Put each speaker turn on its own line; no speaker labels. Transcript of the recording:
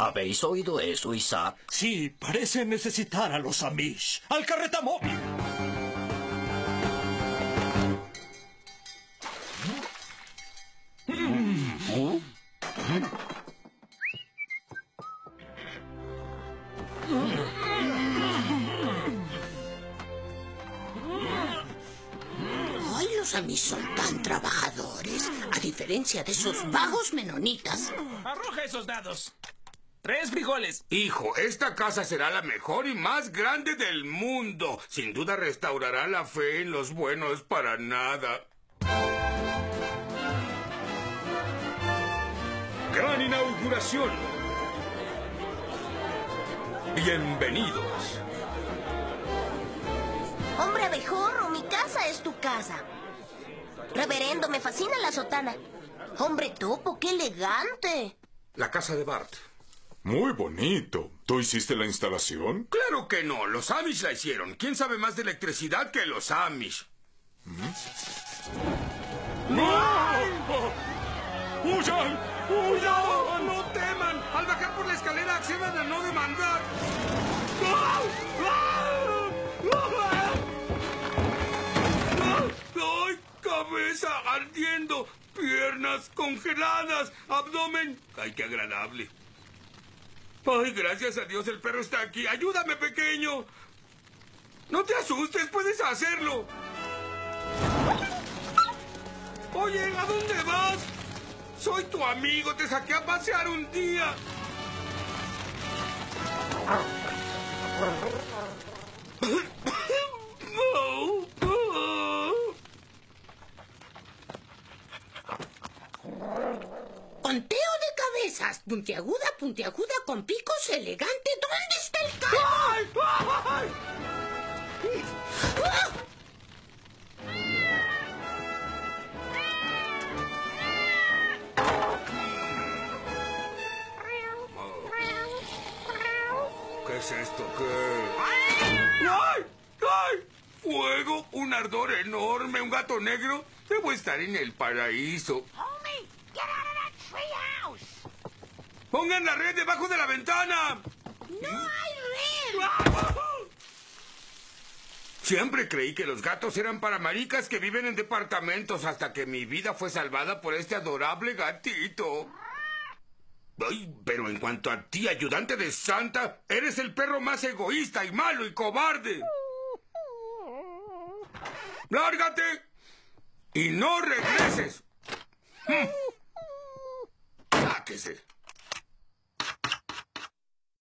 ¿Habéis oído eso, Isaac?
Sí, parece necesitar a los Amish. ¡Al carretamóvil!
Ay, los Amish son tan trabajadores, a diferencia de esos vagos menonitas.
¡Arroja esos dados! 3 frijoles.
Hijo, esta casa será la mejor y más grande del mundo. Sin duda restaurará la fe en los buenos para nada. Gran inauguración. Bienvenidos.
Hombre abejorro, mi casa es tu casa. Reverendo, me fascina la sotana. Hombre topo, qué elegante.
La casa de Bart.
Muy bonito. ¿Tú hiciste la instalación?
Claro que no. Los Amish la hicieron. ¿Quién sabe más de electricidad que los Amish?
¡Huyan! ¡Huyan!
¡No teman! Al bajar por la escalera accedan a no demandar. ¡Ay! ¡Cabeza ardiendo! ¡Piernas congeladas! ¡Abdomen! ¡Ay, qué agradable! ¡Ay, gracias a Dios el perro está aquí! ¡Ayúdame, pequeño! ¡No te asustes! ¡Puedes hacerlo! Oye, ¿a dónde vas? Soy tu amigo. Te saqué a pasear un día.
Conteo de cabezas. Puntiaguda, puntiaguda, con picos, elegante. ¿Dónde está el calvo?
¡Ay! ¡Ay!
¡Ah!
¿Qué es esto? ¿Qué? ¡Ay! ¡Ay! ¡Fuego! ¡Un ardor enorme! ¿Un gato negro? Debo estar en el paraíso. ¡Pongan la red debajo de la ventana!
¡No hay red!
Siempre creí que los gatos eran para maricas que viven en departamentos hasta que mi vida fue salvada por este adorable gatito. Ay, pero en cuanto a ti, ayudante de Santa, eres el perro más egoísta y malo y cobarde. ¡Lárgate! ¡Y no regreses! ¡Sáquese!